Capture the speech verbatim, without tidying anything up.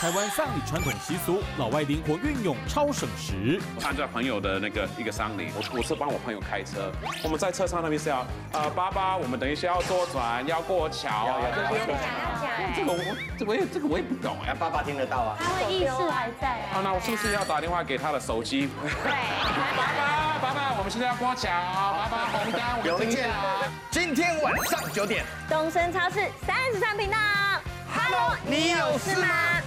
台湾丧礼传统习俗，老外灵活运用，超省时。 参加朋友的那个一个丧礼，我我是帮我朋友开车，我们在车上那边是要，呃，爸爸，我们等一下要坐船，要过桥，要要这个我这我也这个我也不懂哎。 爸爸听得到啊， 他会意识还在啊，那我是不是要打电话给他的手机？ 对， 爸爸，爸爸，我们现在要过桥，爸爸红灯，我们见了。 今天晚上九点， 东升超市三十三频道 ，Hello， 你有事吗？